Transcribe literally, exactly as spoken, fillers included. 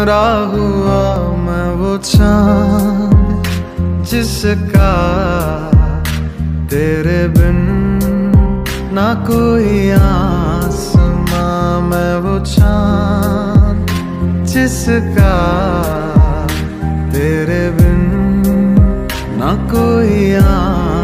गुमराह हुआ मैं वो चांद जिसका तेरे बिन ना कोई आसमां। मैं वो चांद जिसका तेरे बिन ना कोई आसमां।